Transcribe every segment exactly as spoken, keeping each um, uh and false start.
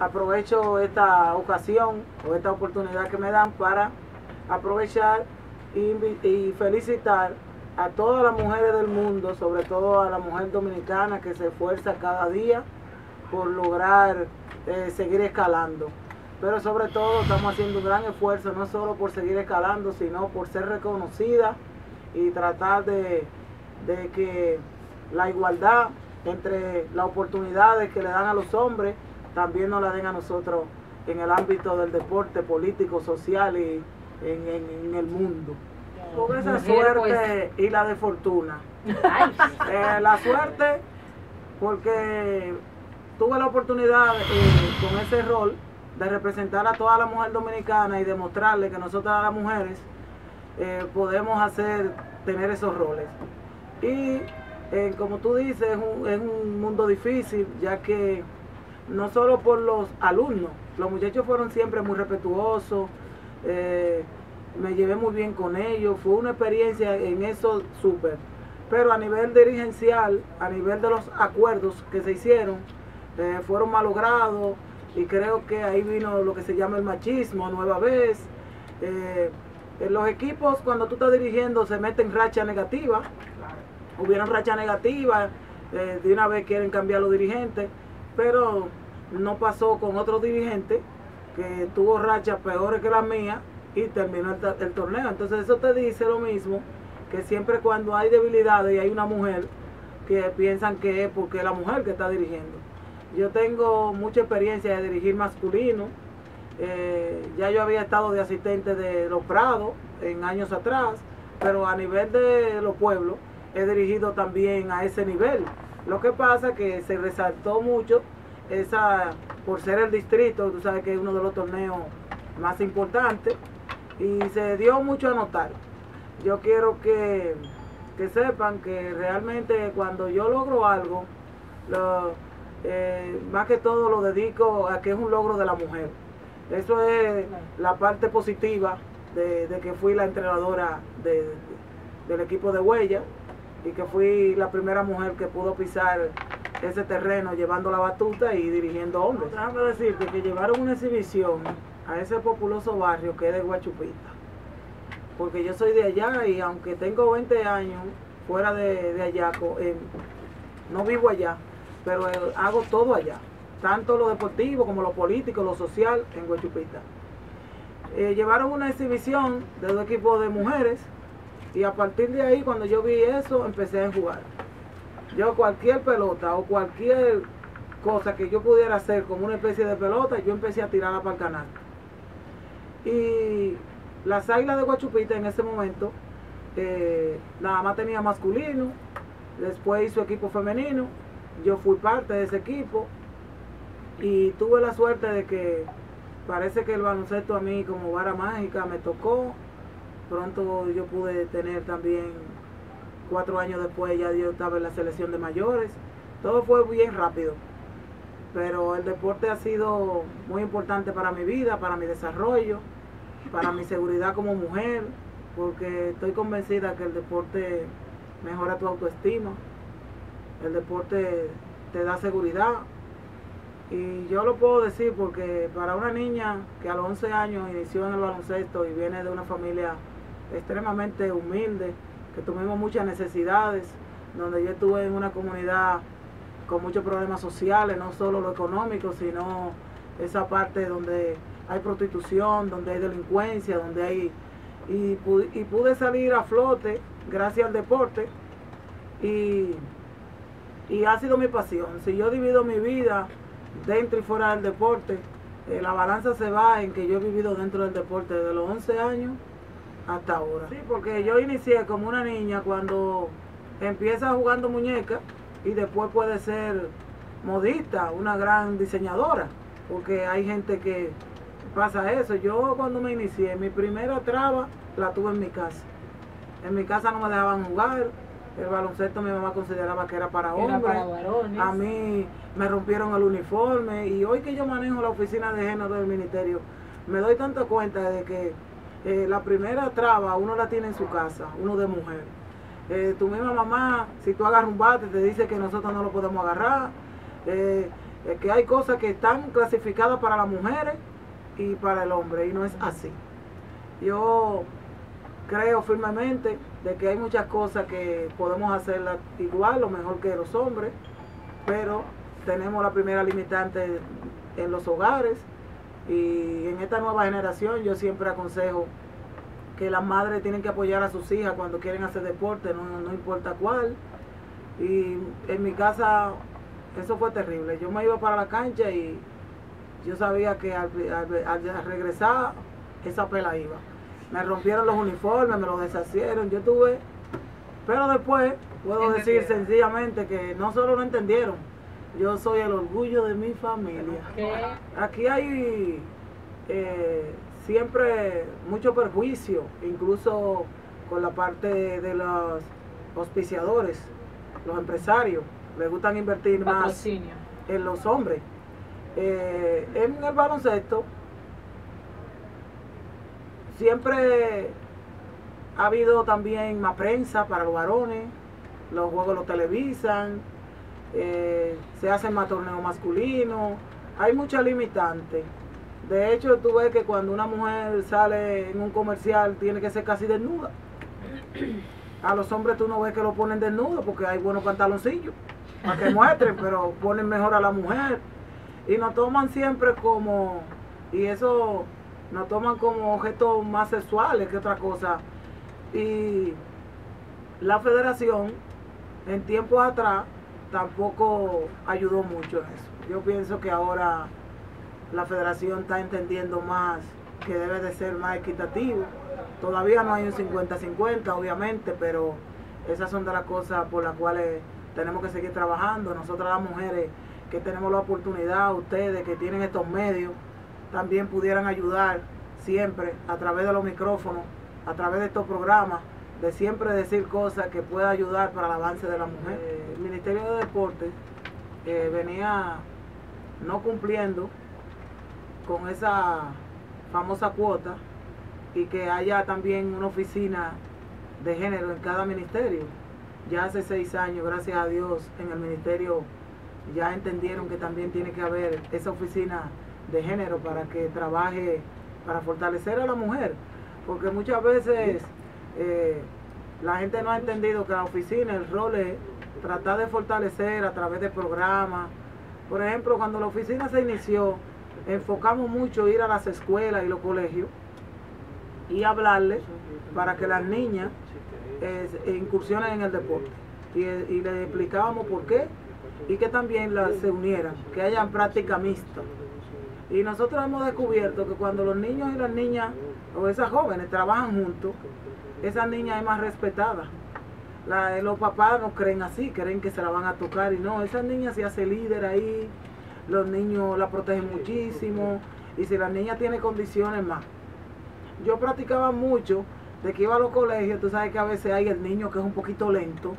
aprovecho esta ocasión o esta oportunidad que me dan para aprovechar y, y felicitar a todas las mujeres del mundo, sobre todo a la mujer dominicana que se esfuerza cada día por lograr eh, seguir escalando. Pero sobre todo estamos haciendo un gran esfuerzo, no solo por seguir escalando, sino por ser reconocida y tratar de, de que la igualdad entre las oportunidades que le dan a los hombres también nos la den a nosotros en el ámbito del deporte político, social y en, en, en el mundo. Con esa suerte y la de fortuna. Eh, la suerte porque tuve la oportunidad eh, con ese rol de representar a toda la mujer dominicana y demostrarle que nosotras las mujeres eh, podemos hacer, tener esos roles. Y eh, como tú dices, es un, es un mundo difícil, ya que no solo por los alumnos, los muchachos fueron siempre muy respetuosos, eh, me llevé muy bien con ellos, fue una experiencia en eso súper. Pero a nivel dirigencial, a nivel de los acuerdos que se hicieron, eh, fueron malogrados y creo que ahí vino lo que se llama el machismo nueva vez. Eh, en los equipos cuando tú estás dirigiendo se meten racha negativa, hubieron racha negativa, eh, de una vez quieren cambiar los dirigentes, pero no pasó con otro dirigente que tuvo rachas peores que las mías y terminó el, el torneo. Entonces eso te dice lo mismo, que siempre cuando hay debilidades y hay una mujer, que piensan que es porque es la mujer que está dirigiendo. Yo tengo mucha experiencia de dirigir masculino, eh, ya yo había estado de asistente de Los Prados en años atrás, pero a nivel de los pueblos he dirigido también a ese nivel. Lo que pasa es que se resaltó mucho esa, por ser el distrito, tú sabes que es uno de los torneos más importantes, y se dio mucho a notar. Yo quiero que, que sepan que realmente cuando yo logro algo, lo, eh, más que todo lo dedico a que es un logro de la mujer. Eso es la parte positiva de, de que fui la entrenadora de, de, del equipo de Huella y que fui la primera mujer que pudo pisar ese terreno llevando la batuta y dirigiendo hombres. Déjame decirte que llevaron una exhibición a ese populoso barrio que es de Guachupita, porque yo soy de allá y aunque tengo veinte años fuera de, de allá, eh, no vivo allá, pero eh, hago todo allá, tanto lo deportivo como lo político, lo social en Guachupita. Eh, llevaron una exhibición de dos equipos de mujeres y a partir de ahí cuando yo vi eso empecé a jugar. Yo cualquier pelota o cualquier cosa que yo pudiera hacer como una especie de pelota, yo empecé a tirarla para el canal. Y las Águilas de Guachupita en ese momento eh, nada más tenía masculino, después hizo equipo femenino, yo fui parte de ese equipo y tuve la suerte de que parece que el baloncesto a mí como vara mágica me tocó. Pronto yo pude tener también, cuatro años después ya yo estaba en la selección de mayores. Todo fue bien rápido, pero el deporte ha sido muy importante para mi vida, para mi desarrollo, para mi seguridad como mujer, porque estoy convencida que el deporte mejora tu autoestima, el deporte te da seguridad. Y yo lo puedo decir porque para una niña que a los once años inició en el baloncesto y viene de una familia extremadamente humilde, que tuvimos muchas necesidades, donde yo estuve en una comunidad con muchos problemas sociales, no solo lo económico, sino esa parte donde hay prostitución, donde hay delincuencia, donde hay... Y pude, y pude salir a flote gracias al deporte y, y ha sido mi pasión. Si yo divido mi vida dentro y fuera del deporte, eh, la balanza se va en que yo he vivido dentro del deporte desde los once años hasta ahora. Sí, porque yo inicié como una niña cuando empieza jugando muñeca y después puede ser modista, una gran diseñadora, porque hay gente que pasa eso. Yo cuando me inicié, mi primera traba la tuve en mi casa. En mi casa no me dejaban jugar, el baloncesto mi mamá consideraba que era para hombres, era para varones. A mí me rompieron el uniforme y hoy que yo manejo la oficina de género del ministerio, me doy tanta cuenta de que eh, la primera traba uno la tiene en su casa, uno de mujer. Eh, tu misma mamá, si tú agarras un bate, te dice que nosotros no lo podemos agarrar. Eh, Es que hay cosas que están clasificadas para las mujeres y para el hombre, y no es así. Yo creo firmemente de que hay muchas cosas que podemos hacerlas igual o mejor que los hombres, pero tenemos la primera limitante en los hogares, y en esta nueva generación yo siempre aconsejo que las madres tienen que apoyar a sus hijas cuando quieren hacer deporte, no, no importa cuál. Y en mi casa eso fue terrible. Yo me iba para la cancha y yo sabía que al, al, al regresar esa pela iba. Me rompieron los uniformes, me los deshacieron, yo tuve... Pero después puedo decir sencillamente que no solo no entendieron, yo soy el orgullo de mi familia. ¿Qué? Aquí hay eh, siempre mucho perjuicio, incluso con la parte de, de los auspiciadores, los empresarios, les gustan invertir Patrocinio. más en los hombres. Eh, en el baloncesto siempre ha habido también más prensa para los varones, los juegos los televisan, eh, se hacen más torneos masculinos, hay muchas limitantes. De hecho, tú ves que cuando una mujer sale en un comercial tiene que ser casi desnuda. A los hombres tú no ves que lo ponen desnudo porque hay buenos pantaloncillos para que muestren, pero ponen mejor a la mujer. Y nos toman siempre como, y eso nos toman como objetos más sexuales que otra cosa. Y la federación en tiempos atrás tampoco ayudó mucho en eso. Yo pienso que ahora la federación está entendiendo más que debe de ser más equitativo. Todavía no hay un cincuenta cincuenta, obviamente, pero esas son de las cosas por las cuales tenemos que seguir trabajando. Nosotras las mujeres que tenemos la oportunidad, ustedes que tienen estos medios, también pudieran ayudar siempre a través de los micrófonos, a través de estos programas, de siempre decir cosas que puedan ayudar para el avance de la mujer. El Ministerio de Deportes eh, venía no cumpliendo con esa famosa cuota, y que haya también una oficina de género en cada ministerio. Ya hace seis años, gracias a Dios, en el ministerio ya entendieron que también tiene que haber esa oficina de género para que trabaje para fortalecer a la mujer, porque muchas veces eh, la gente no ha entendido que la oficina, el rol es tratar de fortalecer a través de programas. Por ejemplo, cuando la oficina se inició, enfocamos mucho ir a las escuelas y los colegios y hablarles para que las niñas eh, incursionen en el deporte, y, y les explicábamos por qué, y que también las se unieran, que hayan práctica mixta. Y nosotros hemos descubierto que cuando los niños y las niñas o esas jóvenes trabajan juntos, esas niñas es más respetada. La, los papás no creen así, creen que se la van a tocar, y no, esas niñas se hace líder ahí, los niños la protegen muchísimo, y si la niña tiene condiciones más. Yo practicaba mucho de que iba a los colegios, tú sabes que a veces hay el niño que es un poquito lento,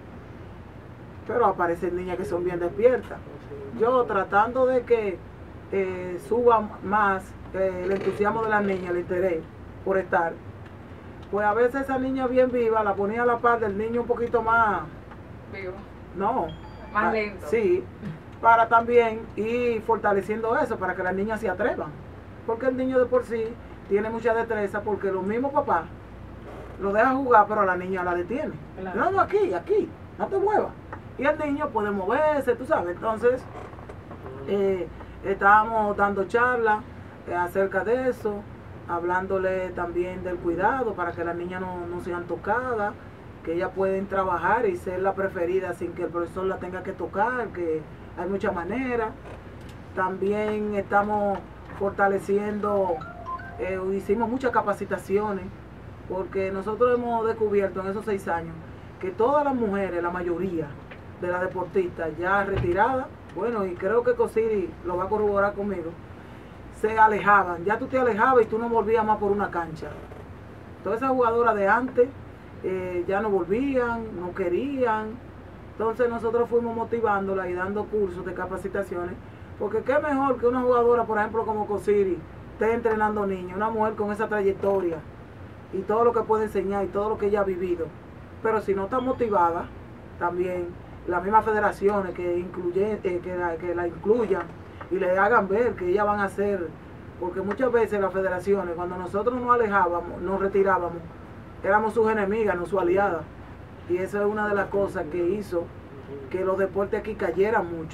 pero aparecen niñas que son bien despiertas. Yo tratando de que eh, suba más eh, el entusiasmo de las niñas, el interés por estar, pues a veces esa niña bien viva la ponía a la par del niño un poquito más vivo, no, más lento. Sí, para también ir fortaleciendo eso, para que las niñas se atrevan, porque el niño de por sí tiene mucha destreza, porque los mismos papás lo dejan jugar, pero la niña la detiene. Claro. No, no, aquí, aquí, no te muevas. Y el niño puede moverse, tú sabes. Entonces, eh, estábamos dando charlas eh, acerca de eso, hablándole también del cuidado para que las niñas no, no sean tocadas, que ellas pueden trabajar y ser la preferida sin que el profesor la tenga que tocar, que hay muchas maneras. También estamos fortaleciendo, eh, hicimos muchas capacitaciones, porque nosotros hemos descubierto en esos seis años que todas las mujeres, la mayoría de las deportistas ya retiradas, bueno, y creo que Cosiri lo va a corroborar conmigo, se alejaban, ya tú te alejabas y tú no volvías más por una cancha. Todas esas jugadoras de antes eh, ya no volvían, no querían. Entonces nosotros fuimos motivándola y dando cursos de capacitaciones, porque qué mejor que una jugadora, por ejemplo, como Cosiri, esté entrenando niños, una mujer con esa trayectoria y todo lo que puede enseñar y todo lo que ella ha vivido. Pero si no está motivada, también las mismas federaciones que, incluyen, eh, que, la, que la incluyan y le hagan ver que ellas van a hacer, porque muchas veces las federaciones, cuando nosotros nos alejábamos, nos retirábamos, éramos sus enemigas, no sus aliadas. Y esa es una de las cosas que hizo que los deportes aquí cayeran mucho.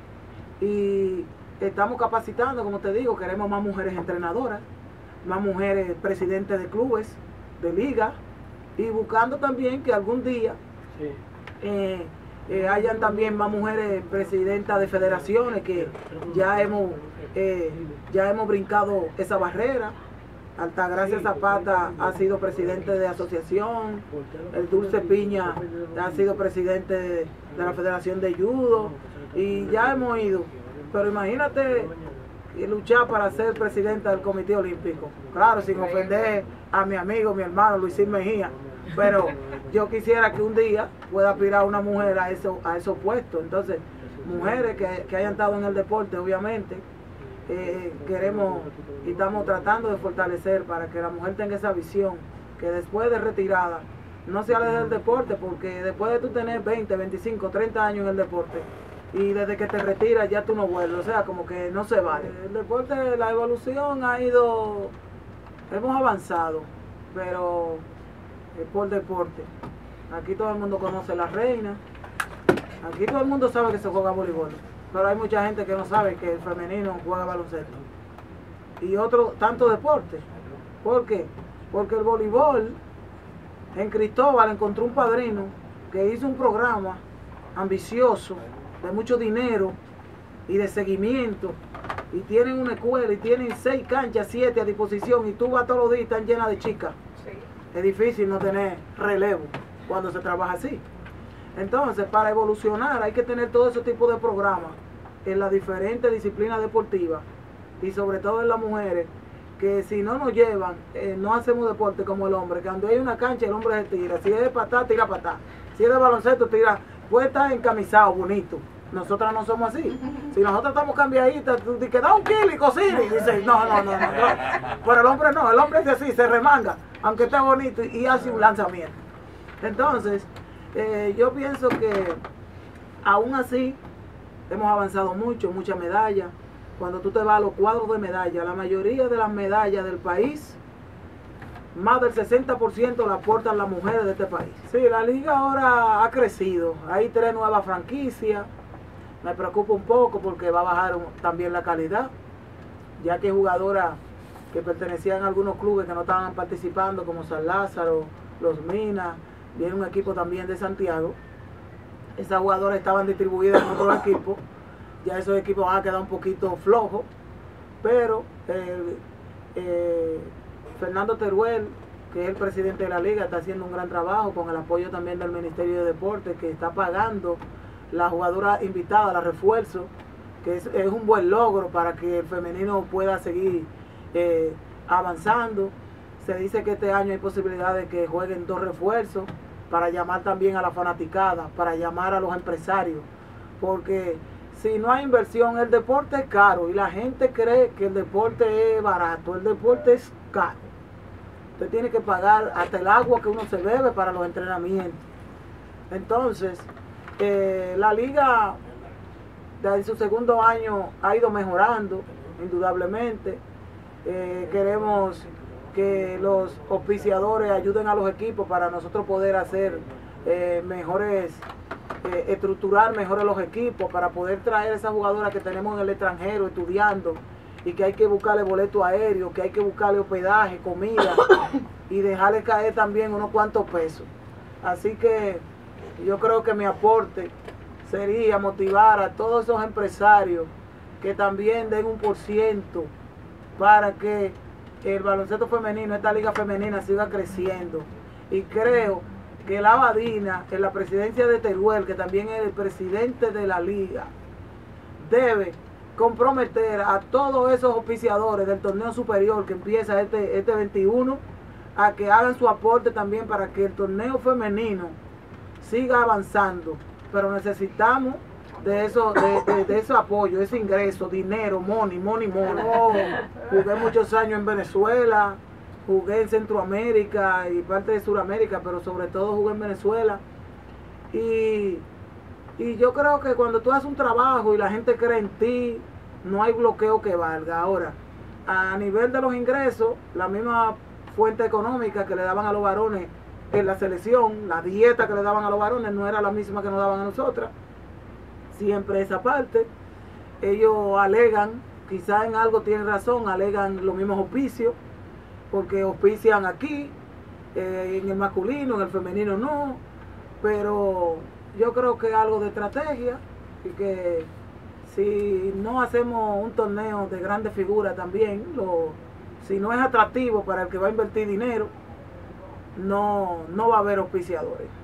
Y estamos capacitando, como te digo, queremos más mujeres entrenadoras, más mujeres presidentes de clubes, de ligas, y buscando también que algún día sí. eh, eh, hayan también más mujeres presidentas de federaciones, que ya hemos, eh, ya hemos brincado esa barrera. Altagracia Zapata ha sido presidente de asociación, el Dulce Piña ha sido presidente de, de la Federación de Judo, y ya hemos ido. Pero imagínate luchar para ser presidenta del Comité Olímpico. Claro, sin ofender a mi amigo, mi hermano Luisín Mejía, pero yo quisiera que un día pueda aspirar una mujer a, eso, a esos puestos. Entonces, mujeres que, que hayan estado en el deporte, obviamente, Eh, queremos y estamos tratando de fortalecer para que la mujer tenga esa visión, que después de retirada no se aleje del deporte, porque después de tú tener veinte, veinticinco, treinta años en el deporte y desde que te retiras ya tú no vuelves, o sea, como que no se vale. El deporte, la evolución ha ido, hemos avanzado, pero es por deporte. Aquí todo el mundo conoce la reina, aquí todo el mundo sabe que se juega voleibol. Pero hay mucha gente que no sabe que el femenino juega baloncesto y otro tanto deporte. ¿Por qué? Porque el voleibol en Cristóbal encontró un padrino que hizo un programa ambicioso, de mucho dinero y de seguimiento, y tienen una escuela y tienen seis canchas, siete a disposición, y tú vas todos los días y están llenas de chicas. Sí. Es difícil no tener relevo cuando se trabaja así. Entonces, para evolucionar hay que tener todo ese tipo de programas en las diferentes disciplinas deportivas, y sobre todo en las mujeres, que si no nos llevan, eh, no hacemos deporte como el hombre, que cuando hay una cancha el hombre se tira, si es de patá, tira patá, si es de baloncesto, tira, puede estar encamisado, bonito. Nosotras no somos así. Si nosotros estamos cambiaditas, tú te quedas un kilo y cocina y dices, no, no, no, no, no. Pero el hombre no, el hombre es así, se remanga, aunque esté bonito, y hace un lanzamiento. Entonces, Eh, yo pienso que aún así hemos avanzado mucho, muchas medallas. Cuando tú te vas a los cuadros de medallas, la mayoría de las medallas del país, más del sesenta por ciento la aportan las mujeres de este país. Sí, la liga ahora ha crecido, hay tres nuevas franquicias. Me preocupa un poco porque va a bajar también la calidad, ya que jugadoras que pertenecían a algunos clubes que no estaban participando, como San Lázaro, Los Minas, viene un equipo también de Santiago. Esas jugadoras estaban distribuidas en otros equipos. Ya esos equipos van a quedar un poquito flojos. Pero eh, eh, Fernando Teruel, que es el presidente de la liga, está haciendo un gran trabajo con el apoyo también del Ministerio de Deportes, que está pagando la jugadora invitada, la refuerzo, que es, es un buen logro para que el femenino pueda seguir eh, avanzando. Se dice que este año hay posibilidad de que jueguen dos refuerzos, para llamar también a la fanaticada, para llamar a los empresarios, porque si no hay inversión, el deporte es caro y la gente cree que el deporte es barato. El deporte es caro. Usted tiene que pagar hasta el agua que uno se bebe para los entrenamientos. Entonces, eh, la liga desde su segundo año ha ido mejorando, indudablemente. Eh, queremos que los auspiciadores ayuden a los equipos para nosotros poder hacer eh, mejores, eh, estructurar mejores los equipos, para poder traer esas jugadoras que tenemos en el extranjero estudiando y que hay que buscarle boleto aéreo, que hay que buscarle hospedaje, comida y dejarle caer también unos cuantos pesos. Así que yo creo que mi aporte sería motivar a todos esos empresarios que también den un por ciento para que el baloncesto femenino, esta liga femenina, siga creciendo. Y creo que la Abadina, en la presidencia de Teruel, que también es el presidente de la liga, debe comprometer a todos esos auspiciadores del torneo superior que empieza este, este veintiuno, a que hagan su aporte también para que el torneo femenino siga avanzando. Pero necesitamos de eso, de, de, de ese apoyo, ese ingreso, dinero, money, money, money. Oh, jugué muchos años en Venezuela, jugué en Centroamérica y parte de Sudamérica, pero sobre todo jugué en Venezuela. Y Y yo creo que cuando tú haces un trabajo y la gente cree en ti, no hay bloqueo que valga. Ahora, a nivel de los ingresos, la misma fuente económica que le daban a los varones en la selección, la dieta que le daban a los varones no era la misma que nos daban a nosotras. Siempre esa parte. Ellos alegan, quizás en algo tienen razón, alegan los mismos auspicios, porque auspician aquí, eh, en el masculino, en el femenino no, pero yo creo que es algo de estrategia y que si no hacemos un torneo de grandes figuras también, lo, si no es atractivo para el que va a invertir dinero, no, no va a haber auspiciadores.